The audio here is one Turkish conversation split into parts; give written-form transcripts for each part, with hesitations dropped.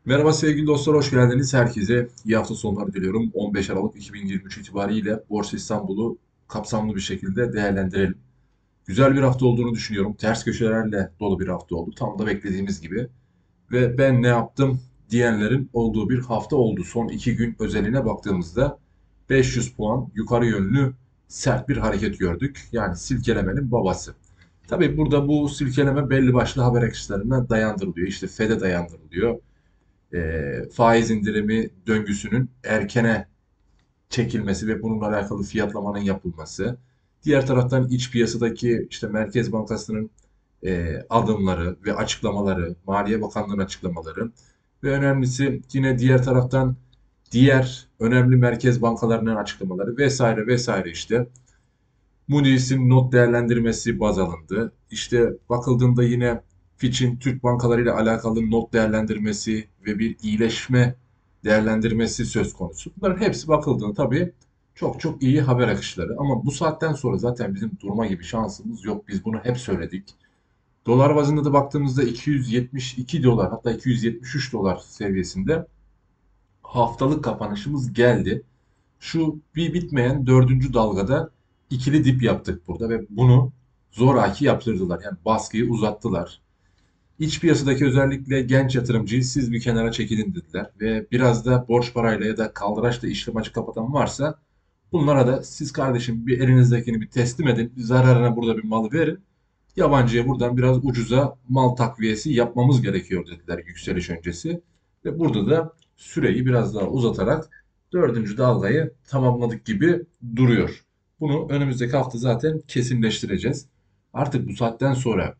Merhaba sevgili dostlar, hoş geldiniz. Herkese iyi hafta sonları diliyorum. 15 Aralık 2023 itibariyle Borsa İstanbul'u kapsamlı bir şekilde değerlendirelim. Güzel bir hafta olduğunu düşünüyorum. Ters köşelerle dolu bir hafta oldu. Tam da beklediğimiz gibi. Ve ben ne yaptım diyenlerin olduğu bir hafta oldu. Son 2 gün özeline baktığımızda 500 puan yukarı yönlü sert bir hareket gördük. Yani silkelemenin babası. Tabii burada bu silkeleme belli başlı haber akışlarına dayandırılıyor. İşte FED'e dayandırılıyor, faiz indirimi döngüsünün erkene çekilmesi ve bununla alakalı fiyatlamanın yapılması. Diğer taraftan iç piyasadaki işte Merkez Bankası'nın adımları ve açıklamaları, Maliye Bakanlığı'nın açıklamaları ve önemlisi yine diğer taraftan diğer önemli merkez bankalarının açıklamaları vesaire vesaire işte. Moody's'in not değerlendirmesi baz alındı. İşte bakıldığında yine Fitch'in Türk bankalarıyla alakalı not değerlendirmesi ve bir iyileşme değerlendirmesi söz konusu. Bunların hepsi bakıldığında tabii çok çok iyi haber akışları. Ama bu saatten sonra zaten bizim durma gibi şansımız yok. Biz bunu hep söyledik. Dolar bazında da baktığımızda 272 dolar, hatta 273 dolar seviyesinde haftalık kapanışımız geldi. Şu bir bitmeyen dördüncü dalgada ikili dip yaptık burada ve bunu zoraki yaptırdılar. Yani baskıyı uzattılar. İç piyasadaki özellikle genç yatırımcıyı siz bir kenara çekilin dediler. Ve biraz da borç parayla ya da kaldıraçla işlem açık kapatan varsa bunlara da siz kardeşim bir elinizdekini bir teslim edin. Bir zararına burada bir malı verin. Yabancıya buradan biraz ucuza mal takviyesi yapmamız gerekiyor dediler yükseliş öncesi. Ve burada da süreyi biraz daha uzatarak dördüncü dalgayı tamamladık gibi duruyor. Bunu önümüzdeki hafta zaten kesinleştireceğiz. Artık bu saatten sonra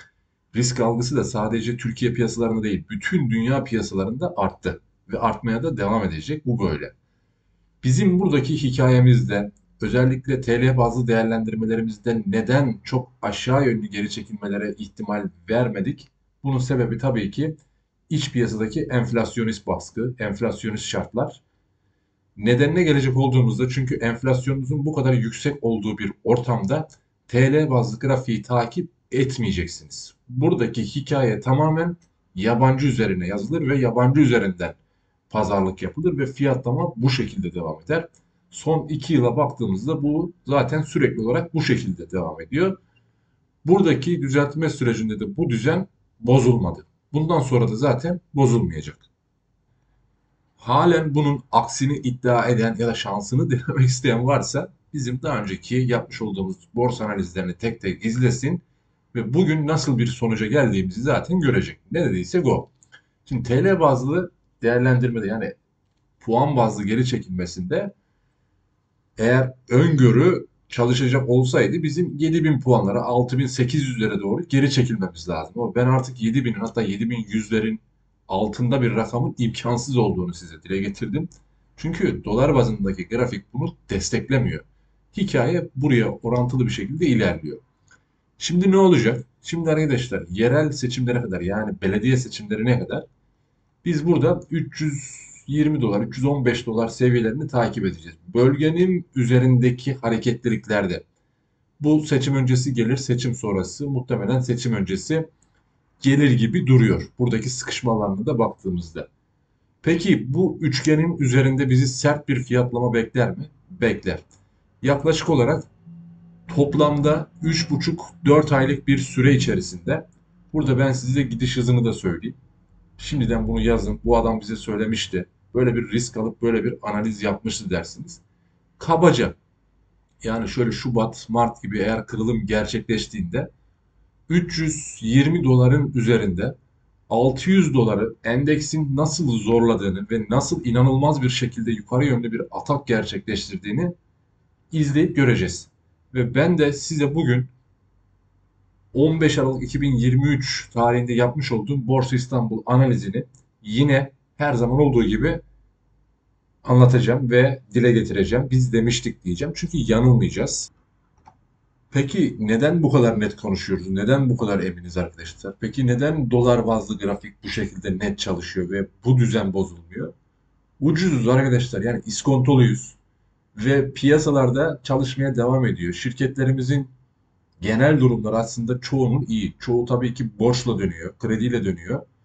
risk algısı da sadece Türkiye piyasalarında değil, bütün dünya piyasalarında arttı ve artmaya da devam edecek. Bu böyle. Bizim buradaki hikayemizde özellikle TL bazlı değerlendirmelerimizde neden çok aşağı yönlü geri çekilmelere ihtimal vermedik? Bunun sebebi tabii ki iç piyasadaki enflasyonist baskı, enflasyonist şartlar. Nedenine gelecek olduğumuzda çünkü enflasyonunuzun bu kadar yüksek olduğu bir ortamda TL bazlı grafiği takip etmeyeceksiniz. Buradaki hikaye tamamen yabancı üzerine yazılır ve yabancı üzerinden pazarlık yapılır ve fiyatlama bu şekilde devam eder. Son 2 yıla baktığımızda bu zaten sürekli olarak bu şekilde devam ediyor. Buradaki düzeltme sürecinde de bu düzen bozulmadı. Bundan sonra da zaten bozulmayacak. Halen bunun aksini iddia eden ya da şansını denemek isteyen varsa bizim daha önceki yapmış olduğumuz borsa analizlerini tek tek izlesin ve bugün nasıl bir sonuca geldiğimizi zaten görecek. Ne dediysek o. Şimdi TL bazlı değerlendirmede yani puan bazlı geri çekilmesinde eğer öngörü çalışacak olsaydı bizim 7.000 puanlara 6.800'lere doğru geri çekilmemiz lazım. Ama ben artık 7.000'in hatta 7.100'lerin altında bir rakamın imkansız olduğunu size dile getirdim. Çünkü dolar bazındaki grafik bunu desteklemiyor. Hikaye buraya orantılı bir şekilde ilerliyor. Şimdi ne olacak? Şimdi arkadaşlar yerel seçimlere kadar yani belediye seçimlerine kadar biz burada 320 dolar, 315 dolar seviyelerini takip edeceğiz. Bölgenin üzerindeki hareketliliklerde bu seçim öncesi gelir, seçim sonrası muhtemelen seçim öncesi gelir gibi duruyor. Buradaki sıkışma alanına da baktığımızda. Peki bu üçgenin üzerinde bizi sert bir fiyatlama bekler mi? Bekler. Yaklaşık olarak toplamda 3,5-4 aylık bir süre içerisinde burada ben size gidiş hızını da söyleyeyim. Şimdiden bunu yazın. Bu adam bize söylemişti. Böyle bir risk alıp böyle bir analiz yapmıştı dersiniz. Kabaca yani şöyle Şubat, Mart gibi eğer kırılım gerçekleştiğinde 320 doların üzerinde 600 doları endeksin nasıl zorladığını ve nasıl inanılmaz bir şekilde yukarı yönlü bir atak gerçekleştirdiğini izleyip göreceğiz. Ve ben de size bugün 15 Aralık 2023 tarihinde yapmış olduğum Borsa İstanbul analizini yine her zaman olduğu gibi anlatacağım ve dile getireceğim. Biz demiştik diyeceğim. Çünkü yanılmayacağız. Peki neden bu kadar net konuşuyoruz? Neden bu kadar eminiz arkadaşlar? Peki neden dolar bazlı grafik bu şekilde net çalışıyor ve bu düzen bozulmuyor? Ucuzuz arkadaşlar. Yani iskontoluyuz ve piyasalarda çalışmaya devam ediyor. Şirketlerimizin genel durumları aslında çoğunun iyi. Çoğu tabii ki borçla dönüyor, krediyle dönüyor.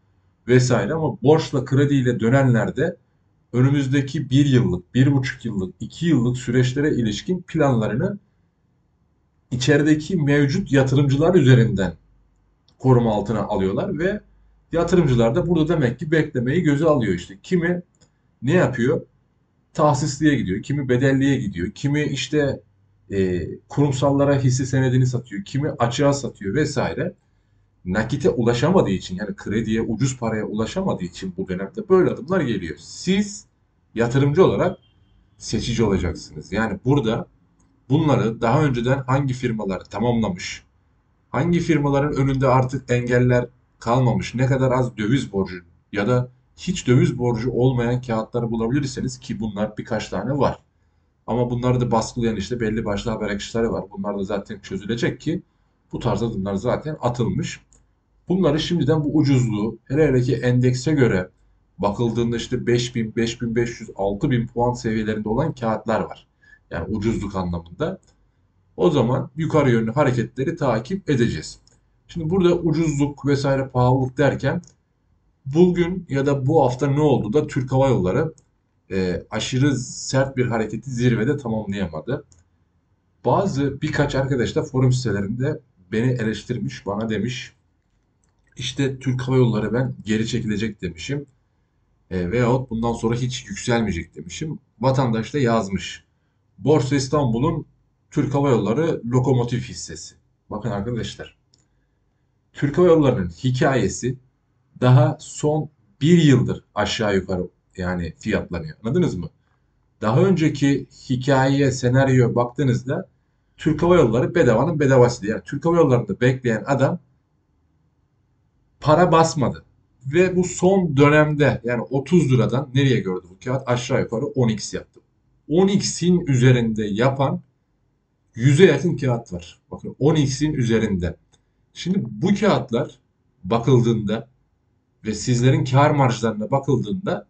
vesaire, ama borçla krediyle dönenlerde önümüzdeki bir yıllık, 1,5 yıllık, 2 yıllık süreçlere ilişkin planlarını içerideki mevcut yatırımcılar üzerinden koruma altına alıyorlar ve yatırımcılar da burada demek ki beklemeyi göze alıyor işte. Kimi ne yapıyor? Tahsisliğe gidiyor, kimi bedelliye gidiyor, kimi işte kurumsallara hisse senedini satıyor, kimi açığa satıyor vesaire. Nakite ulaşamadığı için, yani krediye, ucuz paraya ulaşamadığı için bu dönemde böyle adımlar geliyor. Siz yatırımcı olarak seçici olacaksınız. Yani burada bunları daha önceden hangi firmalar tamamlamış, hangi firmaların önünde artık engeller kalmamış, ne kadar az döviz borcu ya da hiç döviz borcu olmayan kağıtları bulabilirseniz, ki bunlar birkaç tane var. Ama bunları da baskılayan işte belli başlı haber akışları var. Bunlar da zaten çözülecek, ki bu tarz adımlar zaten atılmış. Bunları şimdiden bu ucuzluğu, hele hele ki endekse göre bakıldığında işte 5000, 5500, 6000 puan seviyelerinde olan kağıtlar var. Yani ucuzluk anlamında. O zaman yukarı yönlü hareketleri takip edeceğiz. Şimdi burada ucuzluk vesaire pahalılık derken bugün ya da bu hafta ne oldu da Türk Hava Yolları aşırı sert bir hareketi zirvede tamamlayamadı. Birkaç arkadaş da forum sitelerinde beni eleştirmiş, bana demiş işte Türk Hava Yolları ben geri çekilecek demişim. Veyahut bundan sonra hiç yükselmeyecek demişim. Vatandaş da yazmış. Borsa İstanbul'un Türk Hava Yolları lokomotif hissesi. Bakın arkadaşlar, Türk Hava Yolları'nın hikayesi daha son bir yıldır aşağı yukarı yani fiyatlanıyor. Anladınız mı? Daha önceki hikayeye, senaryoya baktığınızda Türk Hava Yolları bedavanın bedavasıydı. Yani Türk Hava Yolları'nda bekleyen adam para basmadı. Ve bu son dönemde yani 30 liradan nereye gördü bu kağıt? Aşağı yukarı 10x yaptı. 10x'in üzerinde yapan 100'e yakın kağıt var. Bakın 10x'in üzerinde. Şimdi bu kağıtlar bakıldığında ve sizlerin kar marjlarına bakıldığında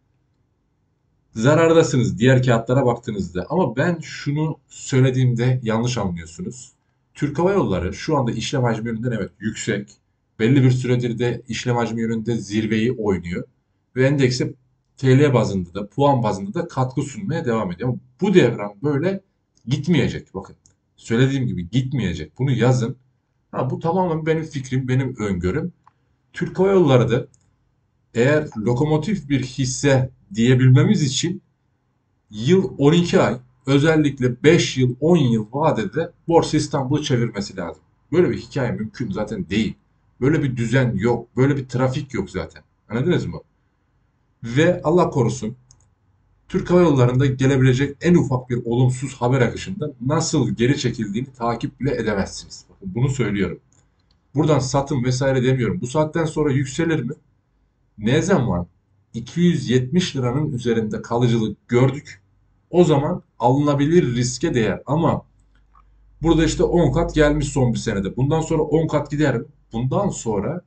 zarardasınız diğer kağıtlara baktığınızda. Ama ben şunu söylediğimde yanlış anlıyorsunuz. Türk Hava Yolları şu anda işlem hacmi yönünden evet yüksek. Belli bir süredir de işlem hacmi yönünde zirveyi oynuyor. Ve endekse TL bazında da puan bazında da katkı sunmaya devam ediyor. Ama bu devran böyle gitmeyecek. Bakın söylediğim gibi gitmeyecek. Bunu yazın. Ha, bu tamamen benim fikrim, benim öngörüm. Türk Hava Yolları da eğer lokomotif bir hisse diyebilmemiz için yıl 12 ay, özellikle 5 yıl, 10 yıl vadede Borsa İstanbul'u çevirmesi lazım. Böyle bir hikaye mümkün zaten değil. Böyle bir düzen yok. Böyle bir trafik yok zaten. Anladınız mı? Ve Allah korusun Türk Hava Yolları'nda gelebilecek en ufak bir olumsuz haber akışında nasıl geri çekildiğini takip bile edemezsiniz. Bakın bunu söylüyorum. Buradan satım vesaire demiyorum. Bu saatten sonra yükselir mi? Ne zaman 270 liranın üzerinde kalıcılık gördük, o zaman alınabilir riske değer. Ama burada işte 10 kat gelmiş son bir senede. Bundan sonra 10 kat gider mi? Bundan sonra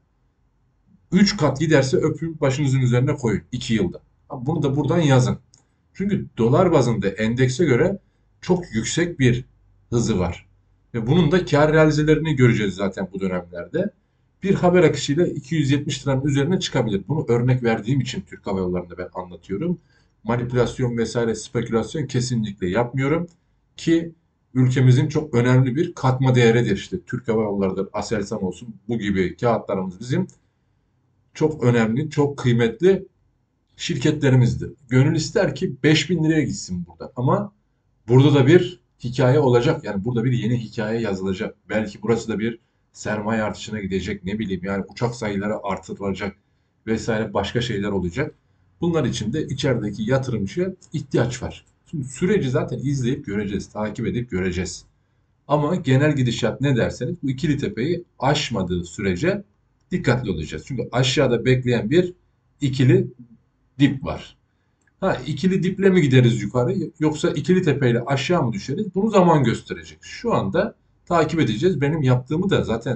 3 kat giderse öpün başınızın üzerine koyun 2 yılda. Bunu da buradan yazın. Çünkü dolar bazında endekse göre çok yüksek bir hızı var. Ve bunun da kar realizelerini göreceğiz zaten bu dönemlerde. Bir haber akışıyla 270 liranın üzerine çıkabilir. Bunu örnek verdiğim için Türk Hava Yolları'nda ben anlatıyorum. Manipülasyon vesaire spekülasyon kesinlikle yapmıyorum. Ki ülkemizin çok önemli bir katma değeridir. İşte Türk Hava Yolları'dır, Aselsan olsun, bu gibi kağıtlarımız bizim çok önemli, çok kıymetli şirketlerimizdir. Gönül ister ki 5.000 liraya gitsin burada. Ama burada da bir hikaye olacak. Yani burada bir yeni hikaye yazılacak. Belki burası da bir sermaye artışına gidecek. Ne bileyim yani uçak sayıları artırılacak vesaire başka şeyler olacak. Bunlar için de içerideki yatırımcıya ihtiyaç var. Şimdi süreci zaten izleyip göreceğiz, takip edip göreceğiz. Ama genel gidişat ne derseniz bu ikili tepeyi aşmadığı sürece dikkatli olacağız. Çünkü aşağıda bekleyen bir ikili dip var. Ha, ikili diple mi gideriz yukarı yoksa ikili tepeyle aşağı mı düşeriz? Bunu zaman gösterecek. Şu anda takip edeceğiz. Benim yaptığımı da zaten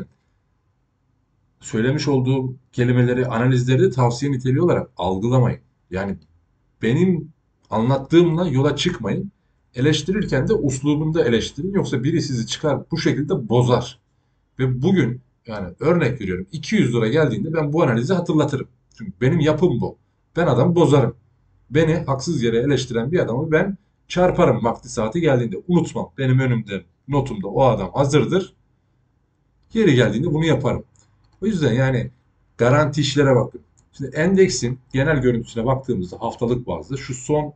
söylemiş olduğum kelimeleri, analizleri de tavsiye niteliği olarak algılamayın. Yani benim anlattığımla yola çıkmayın. Eleştirirken de uslubunda eleştirin. Yoksa biri sizi çıkar bu şekilde bozar. Ve bugün yani örnek veriyorum 200 lira geldiğinde ben bu analizi hatırlatırım. Çünkü benim yapım bu. Ben adamı bozarım. Beni haksız yere eleştiren bir adamı ben çarparım vakti saati geldiğinde. Unutmam. Benim önümde, notumda o adam hazırdır. Yeri geldiğinde bunu yaparım. O yüzden yani garanti işlere bakın. Şimdi endeksin genel görüntüsüne baktığımızda haftalık bazda şu son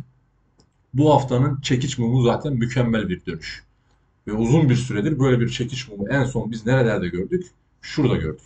bu haftanın çekiç mumu zaten mükemmel bir dönüş. Ve uzun bir süredir böyle bir çekiç mumu en son biz nerelerde gördük? Şurada gördük.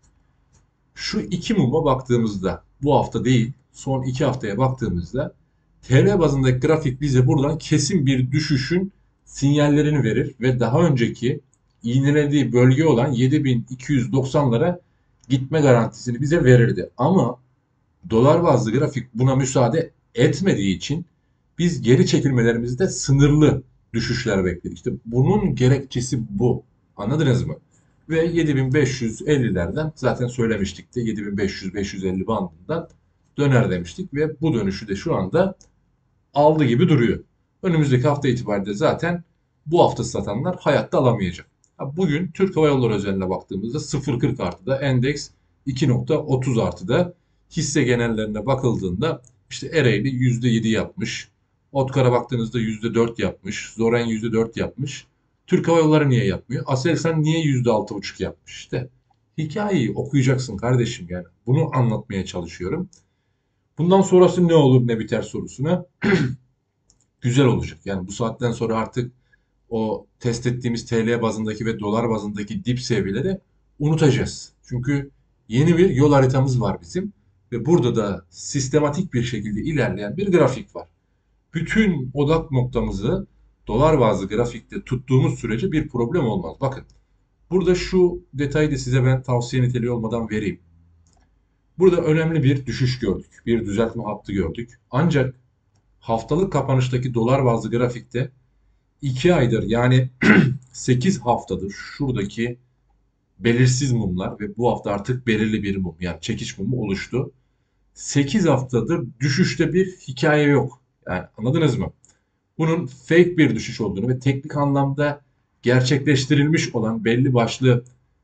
Şu iki muma baktığımızda bu hafta değil son iki haftaya baktığımızda TL bazındaki grafik bize buradan kesin bir düşüşün sinyallerini verir ve daha önceki iğnelediği bölge olan 7290'lara gitme garantisini bize verirdi. Ama dolar bazlı grafik buna müsaade etmediği için biz geri çekilmelerimizde sınırlı düşüşler bekledik. İşte bunun gerekçesi bu. Anladınız mı? Ve 7550'lerden zaten söylemiştik de 7500-550 bandından döner demiştik ve bu dönüşü de şu anda aldı gibi duruyor. Önümüzdeki hafta itibariyle zaten bu hafta satanlar hayatta alamayacak. Bugün Türk Hava Yolları özeline baktığımızda 0.40 artıda, endeks 2.30 artıda, hisse genellerine bakıldığında işte Ereğli %7 yapmış. Otkar'a baktığınızda %4 yapmış. Zoren %4 yapmış. Türk Hava Yolları niye yapmıyor? Aselsan niye %6,5 yapmış? İşte hikayeyi okuyacaksın kardeşim yani. Bunu anlatmaya çalışıyorum. Bundan sonrası ne olur ne biter sorusuna güzel olacak. Yani bu saatten sonra artık o test ettiğimiz TL bazındaki ve dolar bazındaki dip seviyeleri unutacağız. Çünkü yeni bir yol haritamız var bizim ve burada da sistematik bir şekilde ilerleyen bir grafik var. Bütün odak noktamızı dolar bazlı grafikte tuttuğumuz sürece bir problem olmaz. Bakın burada şu detayı da size ben tavsiye niteliği olmadan vereyim. Burada önemli bir düşüş gördük. Bir düzeltme hattı gördük. Ancak haftalık kapanıştaki dolar bazlı grafikte 2 aydır yani 8 haftadır şuradaki belirsiz mumlar ve bu hafta artık belirli bir mum yani çekiş mumu oluştu. 8 haftadır düşüşte bir hikaye yok. Yani anladınız mı? Bunun fake bir düşüş olduğunu ve teknik anlamda gerçekleştirilmiş olan belli başlı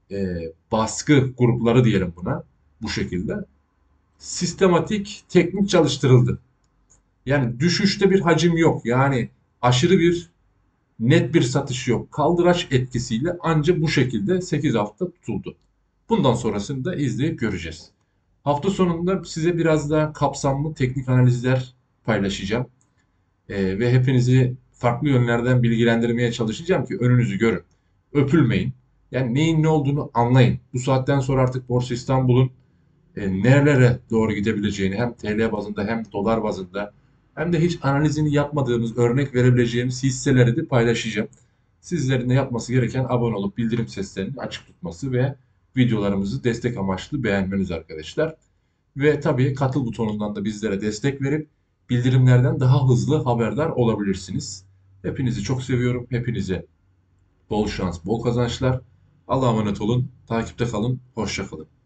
baskı grupları diyelim buna bu şekilde sistematik teknik çalıştırıldı. Yani düşüşte bir hacim yok. Yani aşırı bir net bir satış yok. Kaldıraç etkisiyle ancak bu şekilde 8 hafta tutuldu. Bundan sonrasını da izleyip göreceğiz. Hafta sonunda size biraz daha kapsamlı teknik analizler paylaşacağım. Ve hepinizi farklı yönlerden bilgilendirmeye çalışacağım ki önünüzü görün. Öpülmeyin. Yani neyin ne olduğunu anlayın. Bu saatten sonra artık Borsa İstanbul'un nerelere doğru gidebileceğini hem TL bazında hem dolar bazında hem de hiç analizini yapmadığımız örnek verebileceğimiz hisseleri de paylaşacağım. Sizlerin de yapması gereken abone olup bildirim seslerini açık tutması ve videolarımızı destek amaçlı beğenmeniz arkadaşlar. Ve tabii katıl butonundan da bizlere destek verip bildirimlerden daha hızlı haberdar olabilirsiniz. Hepinizi çok seviyorum. Hepinize bol şans, bol kazançlar. Allah'a emanet olun. Takipte kalın. Hoşça kalın.